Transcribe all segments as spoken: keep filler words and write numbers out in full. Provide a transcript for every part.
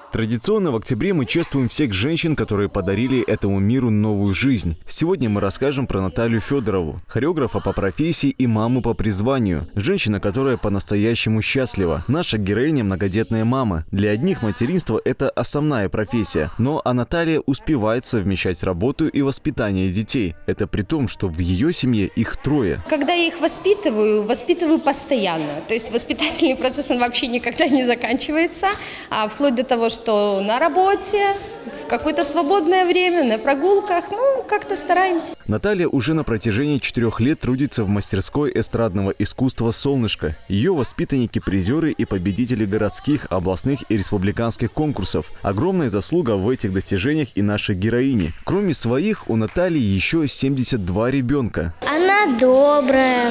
Традиционно в октябре мы чествуем всех женщин, которые подарили этому миру новую жизнь. Сегодня мы расскажем про Наталью Федорову, хореографа по профессии и маму по призванию. Женщина, которая по-настоящему счастлива. Наша героиня – многодетная мама. Для одних материнство – это основная профессия. Но а Наталья успевает совмещать работу и воспитание детей. Это при том, что в ее семье их трое. Когда я их воспитываю, воспитываю постоянно. То есть воспитательный процесс он вообще никогда не заканчивается. А вплоть до того, что что на работе, в какое-то свободное время, на прогулках, ну, как-то стараемся. Наталья уже на протяжении четырех лет трудится в мастерской эстрадного искусства «Солнышко». Ее воспитанники – призеры и победители городских, областных и республиканских конкурсов. Огромная заслуга в этих достижениях и нашей героини. Кроме своих, у Натальи еще семьдесят два ребенка. Она добрая,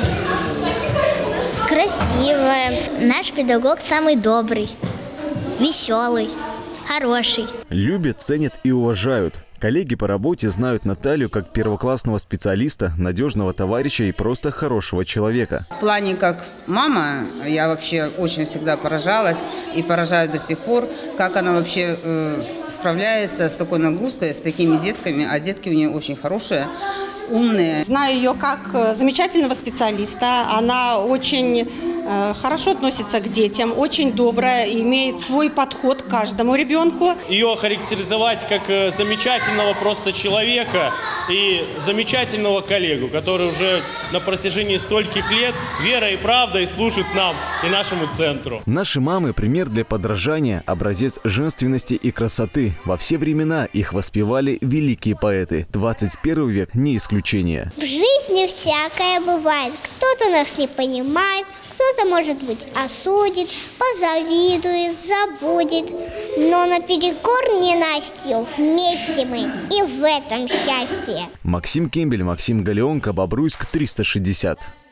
красивая. Наш педагог самый добрый, веселый. Хороший. Любят, ценят и уважают. Коллеги по работе знают Наталью как первоклассного специалиста, надежного товарища и просто хорошего человека. В плане как мама, я вообще очень всегда поражалась и поражаюсь до сих пор, как она вообще э, справляется с такой нагрузкой, с такими детками, а детки у нее очень хорошие, умные. Знаю ее как замечательного специалиста, она очень хорошо относится к детям, очень добрая, имеет свой подход к каждому ребенку. Ее охарактеризовать как замечательного просто человека и замечательного коллегу, который уже на протяжении стольких лет верой и правдой служит нам и нашему центру. Наши мамы – пример для подражания, образец женственности и красоты. Во все времена их воспевали великие поэты. двадцать первый век не исключение. В жизни всякое бывает. Кто-то нас не понимает, кто-то, может быть, осудит, позавидует, забудет. Но наперекор ненастью вместе мы и в этом счастье. Максим Кембель, Максим Галеонко, Бобруйск, триста шестьдесят.